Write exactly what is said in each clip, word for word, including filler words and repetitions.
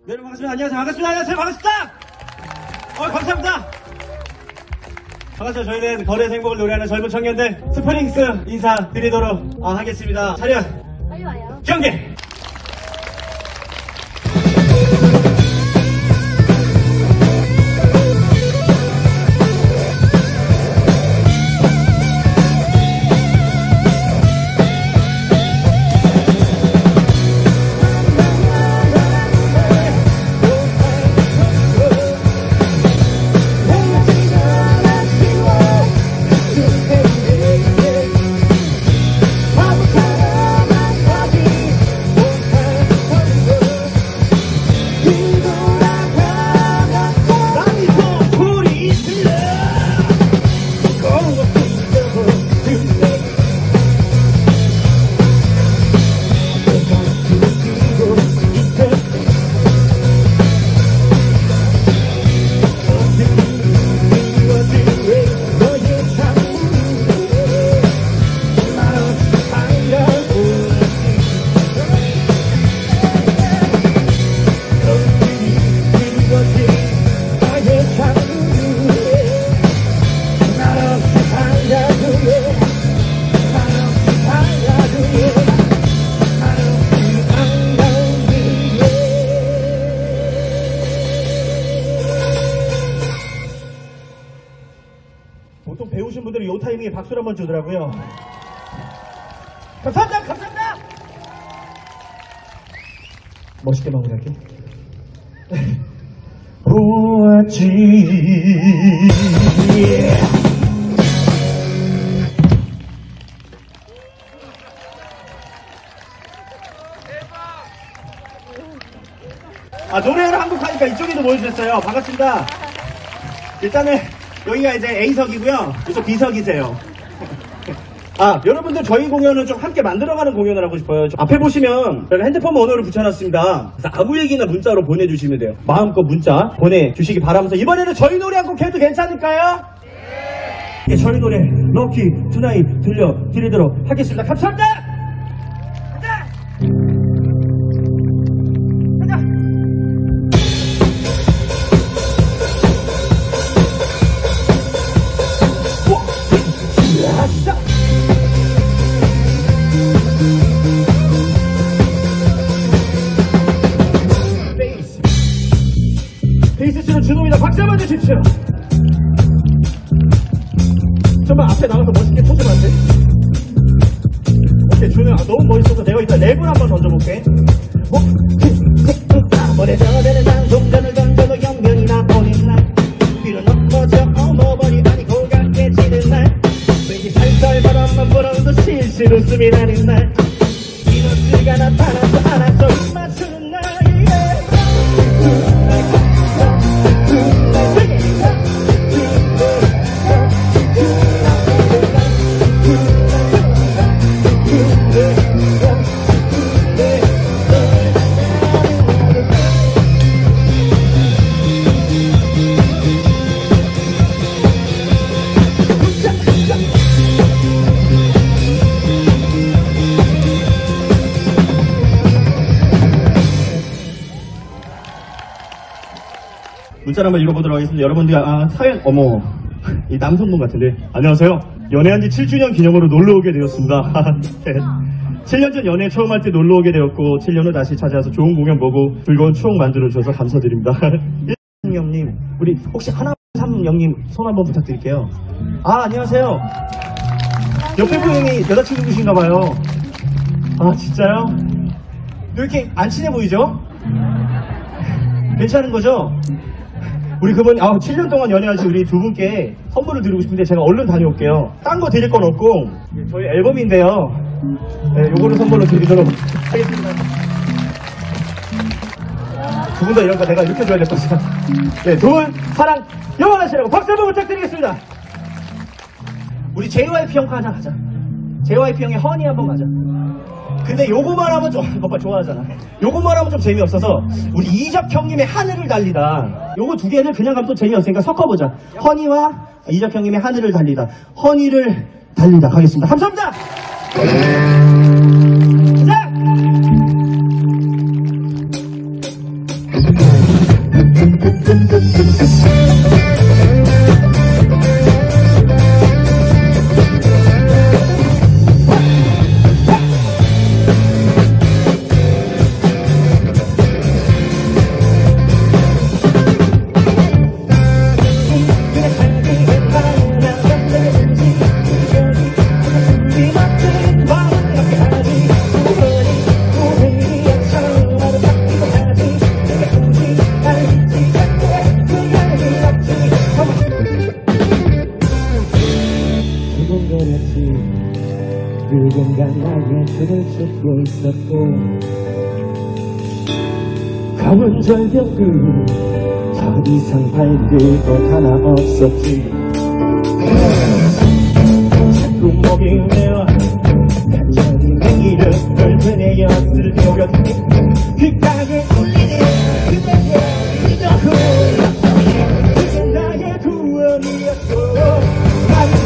네, 여러분 반갑습니다. 안녕하세요. 반갑습니다. 안녕하세요. 반갑습니다. 어, 감사합니다. 반갑습니다. 저희는 거리에서 행복을 노래하는 젊은 청년들 스프링스 인사드리도록 어, 하겠습니다. 차렷. 빨리 와요. 경계. 보통 배우신 분들이 이 타이밍에 박수를 한번 주더라고요. 감사합니다. 감사합니다. 멋있게 마무리할게. 보았지. 아, 노래를 한곡 하니까 이쪽에도 모여주셨어요. 반갑습니다. 일단은 여기가 이제 A석이고요. 이쪽 B석이세요. 아, 여러분들 저희 공연은 좀 함께 만들어가는 공연을 하고 싶어요. 앞에 보시면 제가 핸드폰 번호를 붙여놨습니다. 그래서 아무 얘기나 문자로 보내주시면 돼요. 마음껏 문자 보내주시기 바라면서 이번에는 저희 노래 한 곡 해도 괜찮을까요? 네. 저희 노래 럭키 투나잇 들려드리도록 하겠습니다. 감사합니다. 베이스 치는 준호입니다. 박수 한번 주십시오. 정말 앞에 나가서 멋있게 포즈만 해. 오케이, 준호 아, 너무 멋있어서 내가 이따 랩을 한번 던져볼게. 어? 머리 저대는 장동전을 던져도 영면이나 버린 날 뒤로 넘어져 어머머리 아니고 강해지는 날 왠지 살살 바람만 불어도 실실 웃음이 나는 날 이너스가 나타나서 알아서 입 맞추는 날 문자를 한번 읽어보도록 하겠습니다. 여러분들, 아, 사연, 어머, 이 남성분 같은데. 안녕하세요. 연애한 지 칠 주년 기념으로 놀러오게 되었습니다. 칠 년 전 연애 처음 할 때 놀러오게 되었고, 칠 년 후 다시 찾아와서 좋은 공연 보고 즐거운 추억 만들어주셔서 감사드립니다. 형님, 우리 혹시 하나삼 형님 손 한번 부탁드릴게요. 아, 안녕하세요. 옆에 분이 여자친구이신가봐요. 아, 진짜요? 왜 이렇게 안 친해 보이죠? 괜찮은 거죠? 우리 그분, 아, 칠 년 동안 연애하신 우리 두 분께 선물을 드리고 싶은데 제가 얼른 다녀올게요. 딴 거 드릴 건 없고, 저희 앨범인데요. 네, 요거를 선물로 드리도록 하겠습니다. 두 분 다 이런 거 내가 이렇게 줘야 될 것이야. 네, 두 분 사랑 영원하시라고 박수 한번 부탁드리겠습니다. 우리 제이와이피 형 하나 가자. 제이와이피 형의 허니 한번 가자. 근데 요거만 하면 좀, 오빠 좋아하잖아. 요거만 하면 좀 재미없어서, 우리 이적 형님의 하늘을 달리다. 요거 두 개를 그냥 가면 또 재미없으니까 섞어보자. 허니와 이적 형님의 하늘을 달리다. 허니를 달리다 가겠습니다. 감사합니다! 시작! 누군가 나의 손을 쫓고 있었고 검은 절벽 끝더 이상 밟을 것 하나 없었지. 자꾸 목이 메어 간절히 내 이름을 되뇌었을 때 오렸더니 귓가에 울리는 그대의 이적은 그게 나의 구원이었고 나는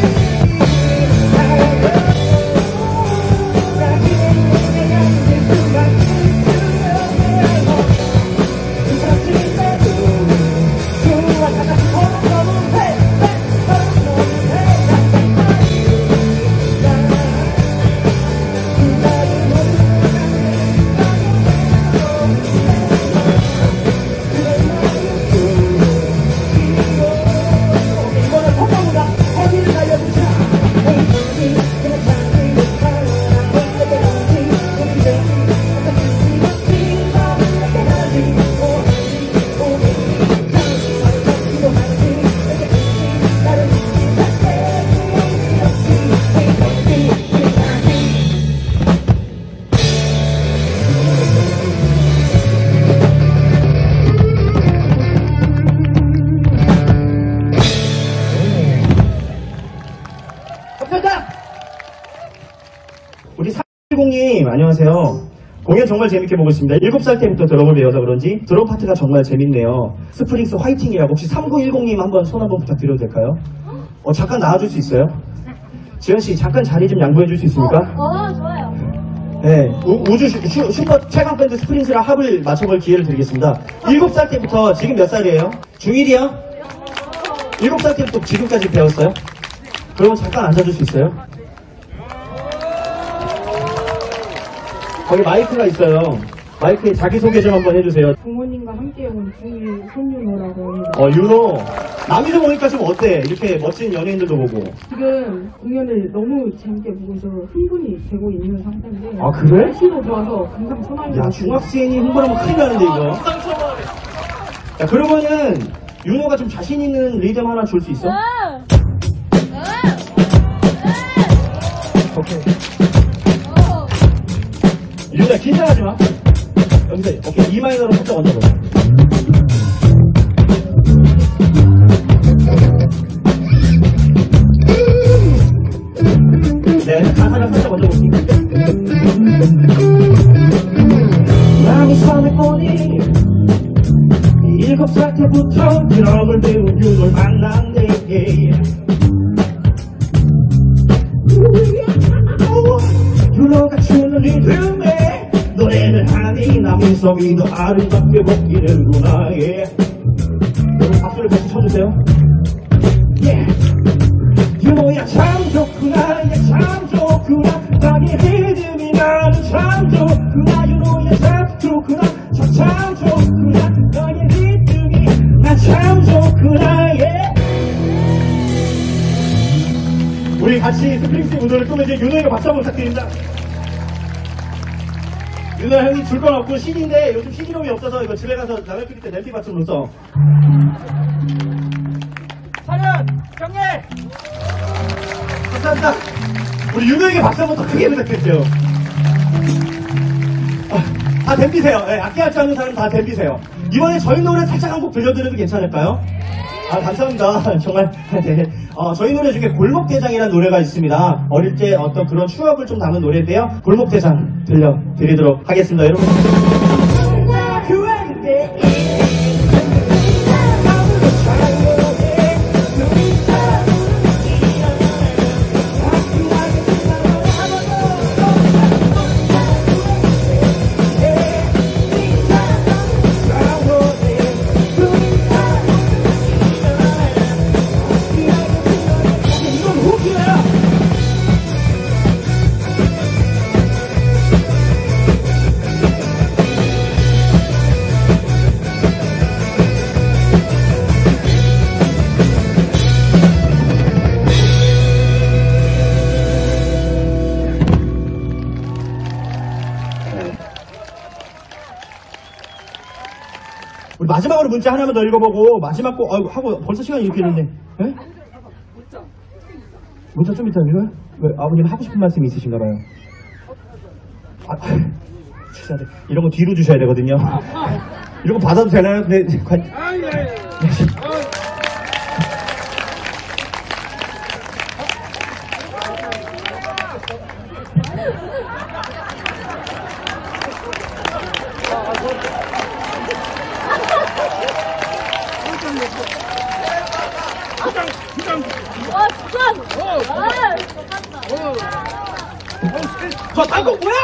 우리 삼일공님 안녕하세요. 공연 정말 재밌게 보고 있습니다. 일곱 살 때부터 드럼을 배워서 그런지 드럼 파트가 정말 재밌네요. 스프링스 화이팅이라고. 혹시 삼구일공님 한번 손 한번 부탁드려도 될까요? 어, 잠깐 나와줄 수 있어요? 지현씨 잠깐 자리 좀 양보해 줄 수 있습니까? 어, 어 좋아요. 네, 우, 우주 슈, 슈, 슈퍼 최강 밴드 스프링스랑 합을 맞춰볼 기회를 드리겠습니다. 일곱 살 때부터 지금 몇 살이에요? 중일이요? 일곱 살 때부터 지금까지 배웠어요? 그러면 잠깐 앉아줄 수 있어요? 거기 마이크가 있어요. 마이크에 자기소개 좀 한번 해주세요. 부모님과 함께 온 중일 손윤호라고 합니다. 어, 윤호. 남이도 보니까 좀 어때? 이렇게 멋진 연예인들도 보고. 지금 공연을 너무 재밌게 보고 있어서 흥분이 되고 있는 상태인데. 아, 그래? 날씨도 좋아서 금상첨화인 야, 것 중학생이 흥분하면 큰일 나는데, 이거. 야, 그러면은, 윤호가 좀 자신 있는 리듬 하나 줄 수 있어? 오케이. 윤호야, 긴장하지 마. 여기서, 오케이. 이 마이너로 살짝 얹어보자. 네, 가사를 살짝 얹어볼게요. 마음이 선했보니 일곱 살 때부터 드럼을 배운 윤호를 만났네. 윤호가 추는 리듬에 노래를 하니 남인성이 더 아름답게 먹히는구나. 예. 여러분 박수를 같이 쳐주세요. 예. 윤호야 참 좋구나. 야 참 좋구나. 나의 리듬이 나는 참 좋구나. 윤호야 참 좋구나. 참, 참 좋구나. 너의 리듬이 난 참 좋구나. 예. 우리 같이 스프링스 무대를 꾸며준 윤호에게 박수 한번 부탁드립니다. 윤호야 형이 줄 건 없고 씨디인데 요즘 씨디롬이 없어서 이거 집에 가서 라면 끓일 때 냄비 받침으로 써. 사연! 경례! 감사합니다. 우리 윤호에게 박수 한번 더 크게 부탁드릴게요. 아, 다 댐비세요. 네, 악기 할 줄 아는 사람 다 댐비세요. 이번에 저희 노래 살짝 한 곡 들려드려도 괜찮을까요? 아, 감사합니다. 정말. 네. 어, 저희 노래 중에 골목대장이라는 노래가 있습니다. 어릴 때 어떤 그런 추억을 좀 담은 노래인데요. 골목대장 들려드리도록 하겠습니다. 여러분. 우리 마지막으로 문자 하나만 더 읽어보고 마지막 거 아이고, 하고 벌써 시간이 이렇게 됐네. 예? 문자 좀 이따 읽어요? 왜 아버님 하고 싶은 말씀이 있으신가 봐요. 아, 죄송한데 이런 거 뒤로 주셔야 되거든요. 이런 거 받아도 되나요? 네, 관... 와, 진짜! 저 단곡 뭐야?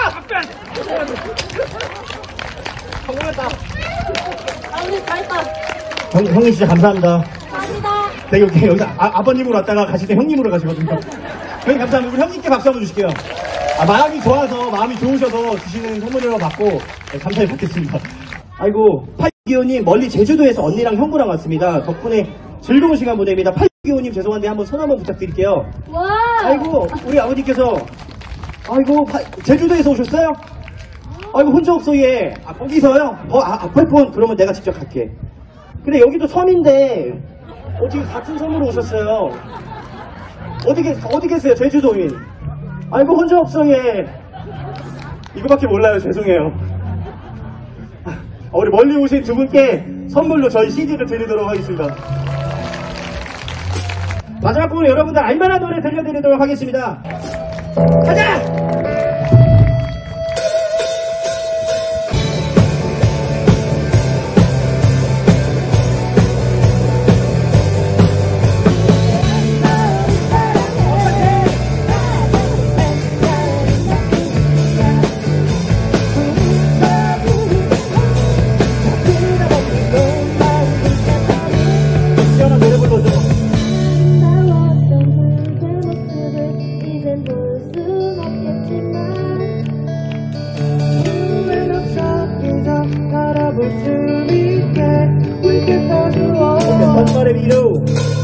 성공했다. 아버님 잘했다. 형, 형님 진짜 감사합니다. 감사합니다. 되게 웃겨요. 여기서 아, 아버님으로 왔다가 가실 때 형님으로 가시거든요. 형님 감사합니다. 우리 형님께 박수 한번 주실게요. 아, 마음이 좋아서, 마음이 좋으셔서 주시는 선물이라고 받고 네, 감사히 받겠습니다. 아이고, 팔육이오님 멀리 제주도에서 언니랑 형부랑 왔습니다. 덕분에 즐거운 시간 보냅니다. 팔육이오님 죄송한데 한번 손 한번 부탁드릴게요. 와! 아이고, 우리 아버님께서 아이고, 파, 제주도에서 오셨어요? 아이고, 혼자 없어, 얘. 아, 거기서요? 어, 아, 아팔폰? 그러면 내가 직접 갈게. 근데 여기도 섬인데, 어떻게 같은 섬으로 오셨어요? 어디, 계, 어디 계세요, 제주도인? 아이고, 혼자 없어, 얘. 이거밖에 몰라요, 죄송해요. 아, 우리 멀리 오신 두 분께 선물로 저희 씨디를 드리도록 하겠습니다. 마지막 곡으로 여러분들 알만한 노래 들려드리도록 하겠습니다. 가자! 시원한 노래 불러줘. 전설의 미로.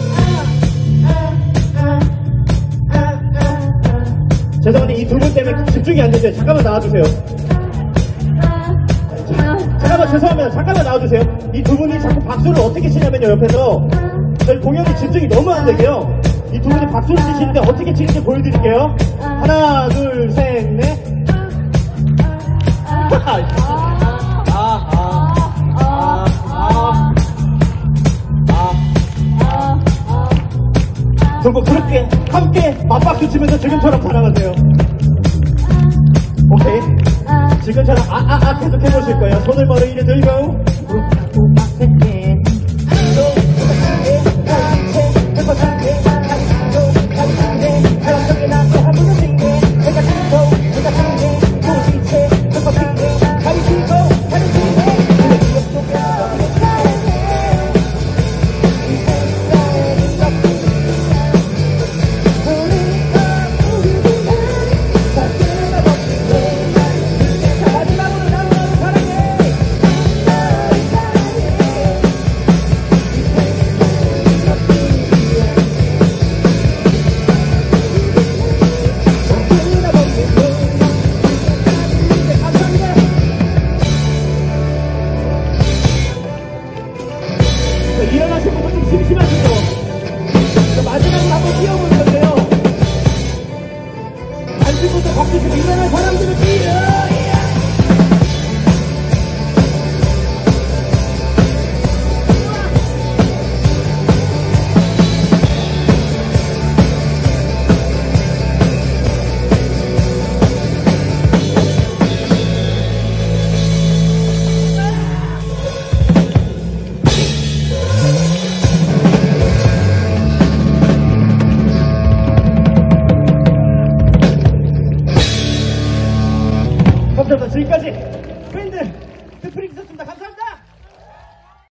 죄송한데 이 두 분 때문에 집중이 안 되세요. 잠깐만 나와주세요. 잠깐만 죄송합니다. 잠깐만 나와주세요. 이 두 분이 자꾸 박수를 어떻게 치냐면요, 옆에서 저희 공연이 집중이 너무 안 되게요. 이 두 분이 박수를 치시는데 어떻게 치는지 보여드릴게요. 하나 둘 셋 넷. 그리고 그렇게 함께 맞박수 치면서 지금처럼 자랑하세요. 오케이. 지금처럼 아아아 계속 해보실 거예요. 손을 머리 위에 들고. 일어나신 분들 좀 심심하시죠? 마지막으로 한번 뛰어보는 건데요. 앉은 분들 박수 치고 일어난 사람들은 뛰어! 감사합니다. 지금까지